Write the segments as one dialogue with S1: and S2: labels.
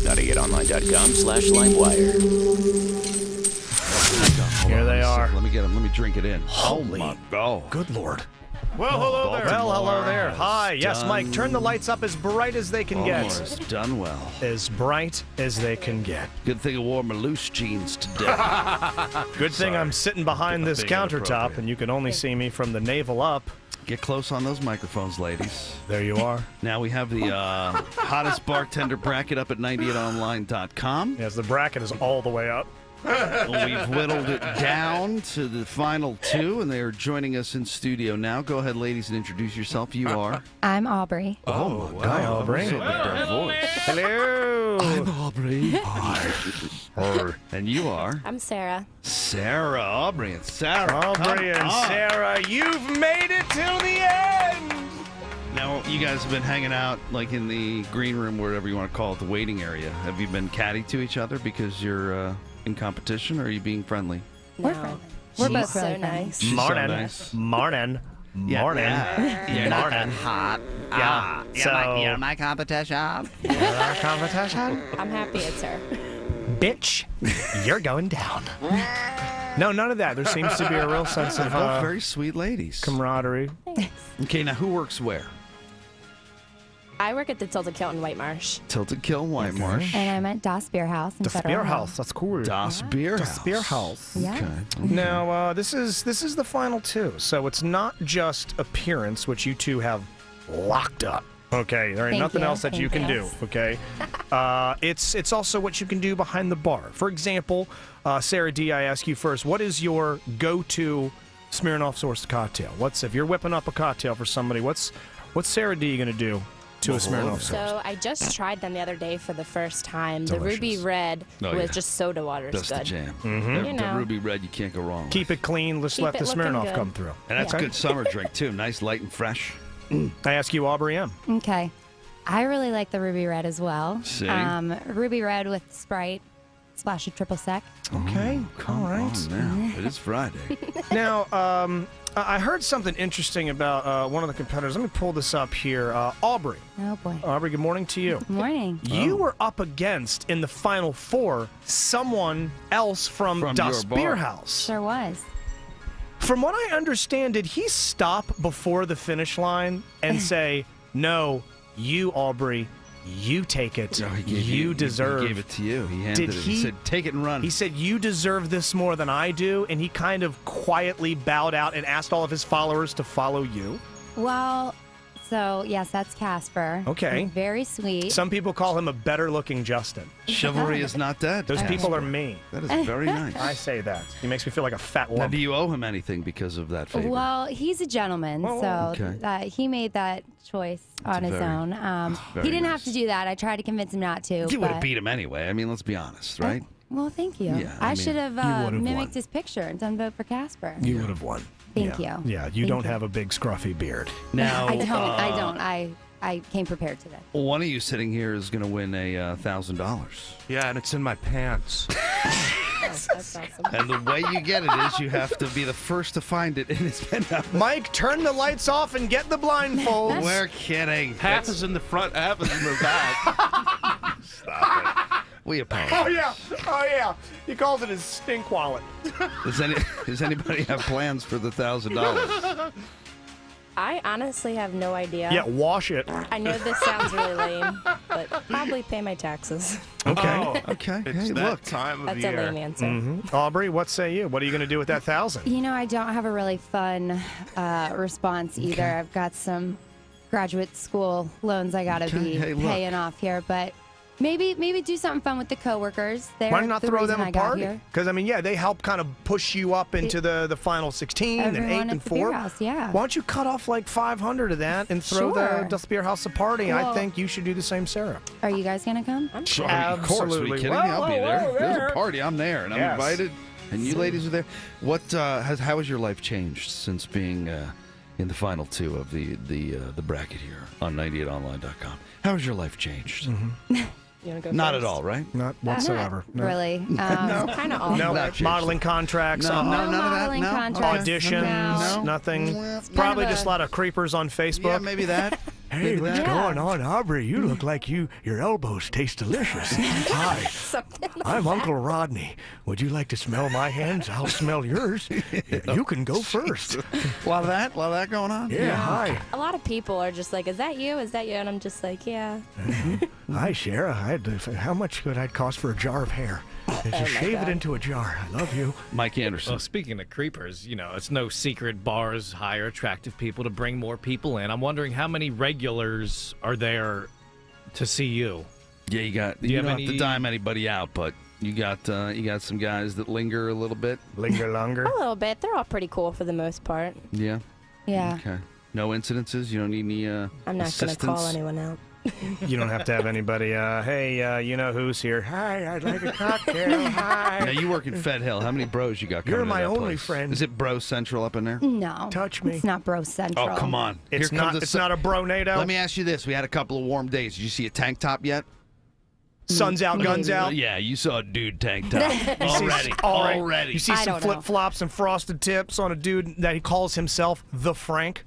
S1: 98online.com/livewire.
S2: Here they are.
S3: Let me get them. Let me drink it in.
S2: Holy,
S3: oh my God.
S2: good Lord. Well, hello there. Well, hello there. Hi. Yes, Mike, turn the lights up as bright as they can get.
S3: Baltimore has done well.
S2: As bright as they can get.
S3: Good thing I wore my loose jeans today.
S2: Good thing I'm sitting behind this countertop and you can only see me from the navel up.
S3: Get close on those microphones, ladies.
S2: There you are.
S3: Now we have the hottest bartender bracket up at 98online.com.
S2: Yes, the bracket is all the way up.
S3: We've whittled it down to the final two, and they are joining us in studio now. Go ahead, ladies, and introduce yourself. You are?
S4: I'm Aubrey.
S3: Oh, wow.
S2: Hi, Aubrey.
S3: Voice.
S2: Hello.
S3: I'm Aubrey. Hi. And you are?
S4: I'm Sarah.
S3: Sarah. Aubrey and Sarah.
S2: Aubrey and Sarah, you've made it till the end.
S3: Now, you guys have been hanging out, like, in the green room, whatever you want to call it, the waiting area. Have you been catty to each other because you're in competition, or are you being friendly?
S4: We're friendly. We're both really nice.
S3: She's
S2: Morning.
S3: so nice.
S2: Morning. Morning.
S3: You're not that
S5: hot.
S2: Yeah.
S5: You're my competition.
S2: You're our competition.
S4: I'm happy it's her.
S2: Bitch, you're going down. No, none of that. There seems to be a real sense of
S3: both very sweet ladies.
S2: camaraderie.
S3: Okay, now who works where?
S4: I work at the Tilted Kilt in White Marsh.
S3: Tilted Kill, White Marsh.
S4: And I'm at Das Beer House in
S2: The
S4: Federal
S2: Spear
S4: Hill.
S2: House. That's cool.
S3: Das Beer
S2: The
S3: House.
S2: Spear House.
S4: Yeah.
S3: Okay.
S2: Now, this is the final two, so it's not just appearance, which you two have locked up. Okay, there ain't
S4: Thank
S2: nothing
S4: you.
S2: else that you can do. Okay, it's also what you can do behind the bar. For example, Sarah D, I ask you first, what is your go-to Smirnoff sourced cocktail? If you're whipping up a cocktail for somebody, what's Sarah D gonna do to a Smirnoff source?
S4: So I just tried them the other day for the first time.
S2: Delicious.
S4: The Ruby Red
S3: Oh,
S4: with
S3: yeah.
S4: just soda water is
S3: That's the
S4: good.
S3: jam.
S2: Mm-hmm.
S4: You
S3: The
S4: know.
S3: Ruby Red, you can't go wrong with.
S2: Keep it clean. Let's
S4: Keep
S2: let
S4: it
S2: the
S4: looking
S2: Smirnoff
S4: good.
S2: come through.
S3: And that's a
S2: Okay.
S3: good summer drink, too. Nice, light, and fresh.
S2: I ask you, Aubrey M.
S4: Okay. I really like the Ruby Red as well.
S3: See?
S4: Ruby Red with Sprite, splash of triple sec.
S2: Okay,
S3: Come
S2: all right.
S3: on now. It is Friday.
S2: Now, I heard something interesting about one of the competitors. Let me pull this up here. Aubrey.
S4: Oh boy.
S2: Aubrey, good morning to you.
S4: Good morning.
S2: You were up against, in the Final Four, someone else from Das
S3: your bar.
S2: Beer House.
S4: Sure was.
S2: From what I understand, did he stop before the finish line and say, no, you, Aubrey, you take it.
S3: No, he gave
S2: you deserve.
S3: He gave it to you. He handed it. He said, take it and run.
S2: He said, you deserve this more than I do, and he kind of quietly bowed out and asked all of his followers to follow you.
S4: Well, so yes, that's Casper.
S2: Okay.
S4: He's very sweet.
S2: Some people call him a better-looking Justin.
S3: Chivalry is not dead.
S2: Those
S3: Casper.
S2: people are me.
S3: That is very nice.
S2: I say that. He makes me feel like a fat
S3: Now,
S2: lump.
S3: do you owe him anything because of that favor?
S4: Well, he's a gentleman, so
S3: okay.
S4: he made that choice on his own.
S3: very
S4: He didn't have
S3: nice.
S4: to do that. I tried to convince him not to.
S3: You would have
S4: but-
S3: beat him anyway. I mean, let's be honest, right?
S4: Well, thank you.
S3: Yeah, I
S4: I
S3: mean,
S4: should have
S2: would've
S4: mimicked
S2: won.
S4: his picture and done vote for Casper.
S2: You would have won.
S4: Thank
S2: Yeah.
S4: you.
S2: Yeah, you
S4: Thank
S2: don't
S4: you.
S2: have a big scruffy beard.
S3: Now,
S4: I don't. I came prepared today.
S3: one of you sitting here is going to win a $1,000.
S1: Yeah, and it's in my pants.
S4: That's awesome.
S3: And the way you get it is you have to be the first to find it, and it's been out.
S2: Mike, turn the lights off and get the blindfold.
S3: We're kidding.
S1: Half is in the front, half is in the back.
S3: Stop it. We apologize.
S2: Oh yeah. He calls it his stink wallet.
S3: Does anybody have plans for the $1,000?
S4: I honestly have no idea.
S2: Yeah, wash it.
S4: I know this sounds really lame, but probably pay my taxes.
S2: Okay.
S1: Oh,
S3: Okay.
S1: it's
S3: Hey,
S1: that
S3: look.
S1: time of
S4: That's
S1: year.
S4: a lame answer.
S2: Aubrey, what say you? What are you going to do with that 1,000?
S6: You know, I don't have a really fun response either. I've got some graduate school loans I gotta be
S3: Hey, look.
S6: paying off here, but maybe do something fun with the coworkers. They're
S2: Why not
S6: the
S2: throw
S6: reason
S2: them
S6: I
S2: a
S6: got
S2: party?
S6: here.
S2: Because, I mean, yeah, they help kind of push you up into the final 16 and 8
S6: Everyone
S2: and
S6: at the
S2: 4.
S6: beer house, yeah.
S2: Why don't you cut off like 500 of that and throw
S6: Sure.
S2: the Beer House a party? I
S6: Well-
S2: think you should do the same, Sarah.
S6: Are you guys gonna come?
S4: I'm
S3: Sure,
S4: sure.
S3: of course. Are you
S2: Absolutely.
S3: kidding me? I'll be there.
S2: Whoa,
S3: There's
S2: there.
S3: a party. I'm there, and I'm
S2: Yes.
S3: invited. And you ladies are there. What how has your life changed since being in the final two of the bracket here on 98online.com? How has your life changed?
S4: You wanna go
S3: Not
S4: first?
S3: at all, right?
S2: Not whatsoever.
S6: Not really.
S4: Kind of all.
S2: No,
S3: Not changed.
S2: modeling contracts,
S3: No,
S6: no
S3: none of that.
S6: modeling
S3: No.
S6: contracts.
S2: auditions,
S6: No.
S2: nothing.
S3: Well,
S2: Probably
S6: kind of
S2: just a lot of creepers on Facebook.
S3: Yeah, maybe that.
S2: Hey,
S3: Look
S2: what's
S3: at that.
S2: going on, Aubrey? You look like your elbows taste delicious. Hi,
S4: Something like
S2: I'm
S4: that.
S2: Uncle Rodney. Would you like to smell my hands? I'll smell yours. You can go first.
S3: While that going on?
S2: Yeah, hi.
S4: A lot of people are just like, is that you? Is that you? And I'm just like, yeah.
S2: Hi, Shara. How much could it cost for a jar of hair? Just shave it into a jar. I love you.
S3: Mike Anderson.
S1: Well, speaking of creepers, it's no secret bars hire attractive people to bring more people in. I'm wondering how many regulars are there to see you?
S3: Yeah, you
S1: you
S3: don't
S1: have
S3: have to
S1: any-
S3: dime anybody out, but you got some guys that linger a little bit.
S2: Linger longer.
S4: A little bit. They're all pretty cool for the most part.
S3: Yeah.
S6: Yeah.
S3: Okay. No incidences. You don't need any
S4: I'm not going to
S3: assistance?
S4: call anyone out.
S2: You don't have to have anybody, hey, you know who's here? Hi, I'd like a cocktail. Hi.
S3: Now you work in Fed Hill. How many bros you got?
S2: You're
S3: coming to
S2: my
S3: that
S2: only
S3: place?
S2: friend.
S3: Is it Bro Central up in there?
S6: No.
S2: Touch me.
S6: It's not Bro Central.
S3: Oh, come on.
S2: It's
S3: Here
S2: not.
S3: comes the
S2: It's not a bronado.
S3: Let me ask you this: we had a couple of warm days. Did you see a tank top yet?
S2: Sun's out, guns out.
S3: Yeah, you saw a dude tank top already. Already.
S2: You see
S6: I
S2: some
S6: don't know.
S2: flip flops and frosted tips on a dude that he calls himself the Frank.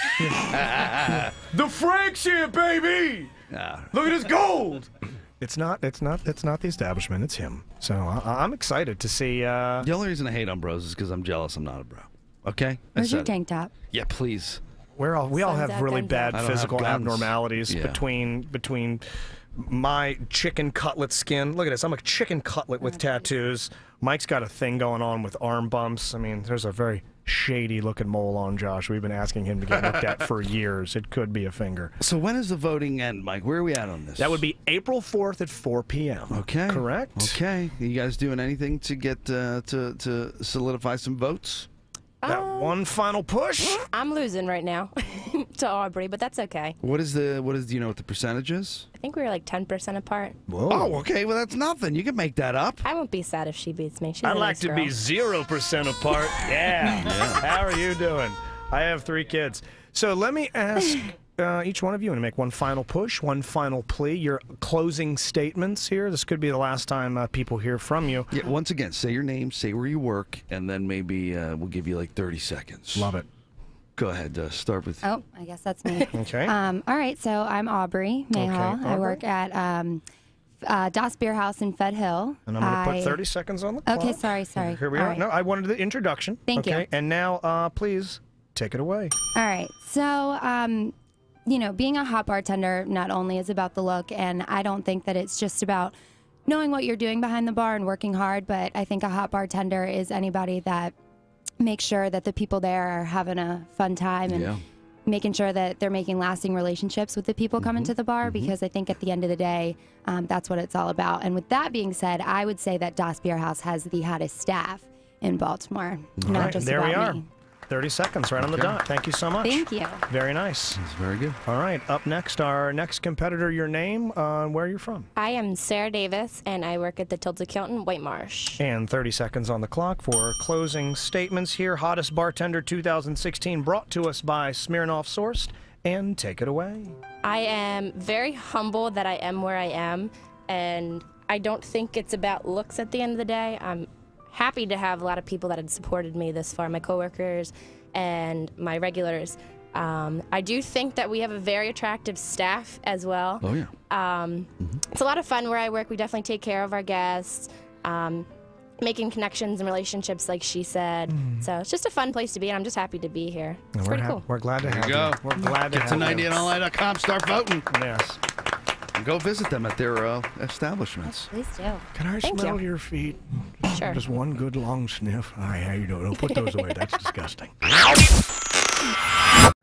S2: The Frank's here, baby. Look at his gold. It's not the establishment. It's him. So I'm excited to see.
S3: The only reason I hate on bros is because I'm jealous I'm not a bro. Okay? I
S6: Where's your
S3: said it.
S6: tank top?
S3: Yeah, please.
S2: we all
S4: Sun's
S2: have
S4: out,
S2: really
S4: guns
S2: bad
S3: out. I don't have
S2: physical
S3: guns.
S2: abnormalities
S3: Yeah.
S2: between my chicken cutlet skin. Look at this. I'm a chicken cutlet with tattoos. Mike's got a thing going on with arm bumps. I mean, there's a very shady looking mole on Josh. We've been asking him to get looked at for years. It could be a finger.
S3: So when does the voting end, Mike? Where are we at on this?
S2: That would be April 4th at 4 p.m.
S3: Okay.
S2: Correct?
S3: Okay. You guys doing anything to get to solidify some votes?
S2: That one final push.
S4: I'm losing right now to Aubrey, but that's okay.
S3: Do you know what the percentage is?
S4: I think we were like 10% apart.
S2: Whoa.
S3: Oh, okay. Well, that's nothing. You can make that up.
S4: I won't be sad if she beats me. She's a
S2: I'd like
S4: nice
S2: to
S4: girl.
S2: be 0% apart. Yeah. How are you doing? I have 3 kids. So let me ask each one of you to make one final push, one final plea, your closing statements here. This could be the last time people hear from you.
S3: Yeah. Once again, say your name, say where you work, and then maybe we'll give you like 30 seconds.
S2: Love it.
S3: Go ahead. Start with.
S6: Oh, I guess that's me.
S2: Okay.
S6: All right, so I'm Aubrey Mayhall.
S2: Okay,
S6: I
S2: Aubrey.
S6: work at Das Beer House in Fed Hill.
S2: And I'm going to put 30 seconds on the clock.
S6: Okay, sorry.
S2: Here we
S6: All
S2: are.
S6: right.
S2: No, I wanted the introduction.
S6: Thank you.
S2: Okay. And now, please, take it away.
S6: All right. So, being a hot bartender not only is about the look, and I don't think that it's just about knowing what you're doing behind the bar and working hard, but I think a hot bartender is anybody that makes sure that the people there are having a fun time and
S3: Yeah.
S6: making sure that they're making lasting relationships with the people coming to the bar, because I think at the end of the day, that's what it's all about. And with that being said, I would say that Das Beer House has the hottest staff in Baltimore,
S2: All
S6: not
S2: right,
S6: just
S2: there
S6: about
S2: we are.
S6: me.
S2: 30 seconds right on the dot. Thank you so much.
S6: Thank you.
S2: Very nice.
S3: That's very good.
S2: All right, up next, our next competitor, your name, where you're from.
S4: I am Sarah Davis, and I work at the Tilted Accountant, White Marsh.
S2: And 30 seconds on the clock for closing statements here. Hottest Bartender 2016 brought to us by Smirnoff Sourced. And take it away.
S4: I am very humble that I am where I am, and I don't think it's about looks at the end of the day. I'm happy to have a lot of people that had supported me this far, my coworkers and my regulars. I do think that we have a very attractive staff as well.
S3: Oh, yeah.
S4: It's a lot of fun where I work. We definitely take care of our guests, making connections and relationships, like she said. So it's just a fun place to be, and I'm just happy to be here. It's pretty cool.
S2: We're glad to have
S3: you go.
S2: you. We're glad to
S3: Get to
S2: have you.
S3: 90online.com. Start voting.
S2: Yes.
S3: And go visit them at their establishments.
S6: Please do.
S2: Can I
S4: Thank
S2: smell
S4: you.
S2: your feet?
S4: Sure.
S2: Just one good long sniff. Hi, how you doing? Don't put those away. That's disgusting.